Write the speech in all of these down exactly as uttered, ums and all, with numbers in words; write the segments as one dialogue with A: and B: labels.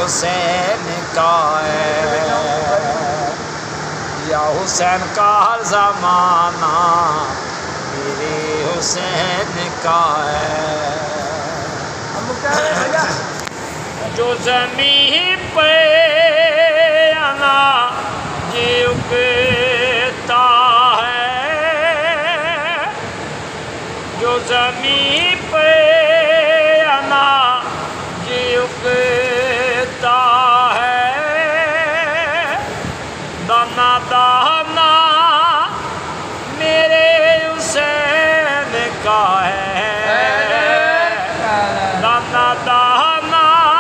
A: حسین کا ہے، یا حسین کا ہر زمانہ میرے حسین کا ہے۔ جو زمین پہ انا جی اگتا ہے، جو زمین پہ انا جی اگتا ہے، دانا دانا میرے حسین کا ہے، دانا دانا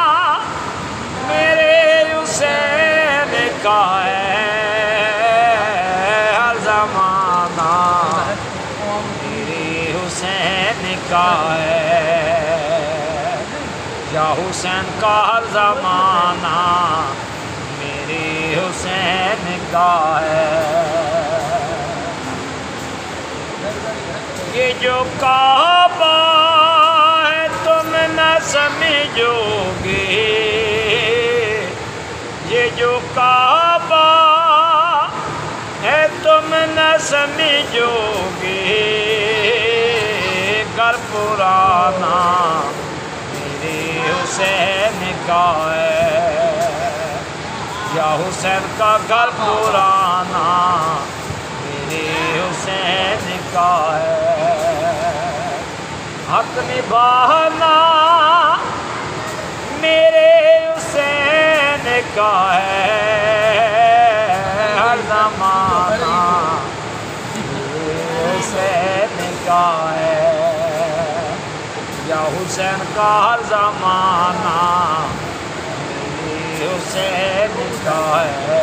A: میرے حسین کا ہے، ہر زمانہ میرے حسین کا ہے، یا حسین کا ہر زمانہ میرے حسین کا ہے۔ یہ جو کعبہ ہے تم نہ سمجھو گے، یہ جو کعبہ ہے تم نہ سمجھو گے، گھر پرانا میرے حسین کا ہے، یا حسین کا گھر پرانا میرے حسین کا ہے۔ حق نبھانا میرے حسین کا ہے، ہر زمانہ میرے حسین کا ہے، یا حسین کا ہر زمانہ میرے حسین کا ہے۔